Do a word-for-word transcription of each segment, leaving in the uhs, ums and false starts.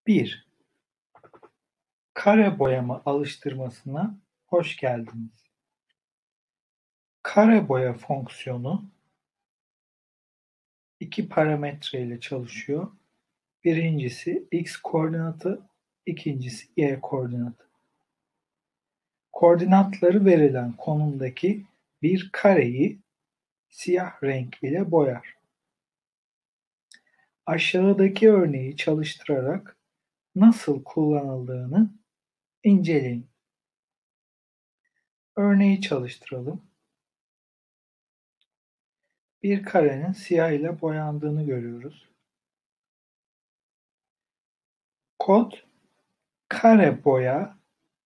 bir. Kare boyama alıştırmasına hoş geldiniz. Kare boya fonksiyonu iki parametre ile çalışıyor. Birincisi x koordinatı, ikincisi y koordinatı. Koordinatları verilen konumdaki bir kareyi siyah renk ile boyar. Aşağıdaki örneği çalıştırarak nasıl kullanıldığını inceleyin. Örneği çalıştıralım. Bir karenin siyah ile boyandığını görüyoruz. Kod kare boya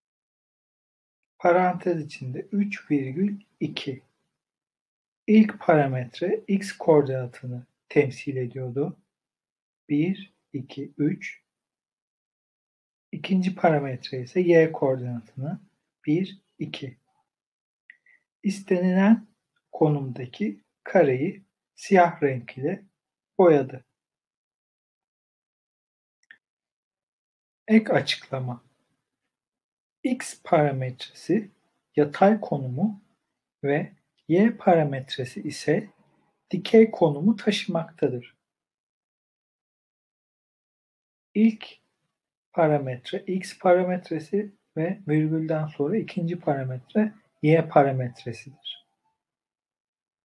parantez içinde üç virgül iki. İlk parametre x koordinatını temsil ediyordu. bir, iki, üç. İkinci parametre ise y koordinatını bir, iki. İstenilen konumdaki kareyi siyah renk ile boyadı. Ek açıklama. X parametresi yatay konumu ve y parametresi ise dikey konumu taşımaktadır. İlk parametre x parametresi ve virgülden sonra ikinci parametre y parametresidir.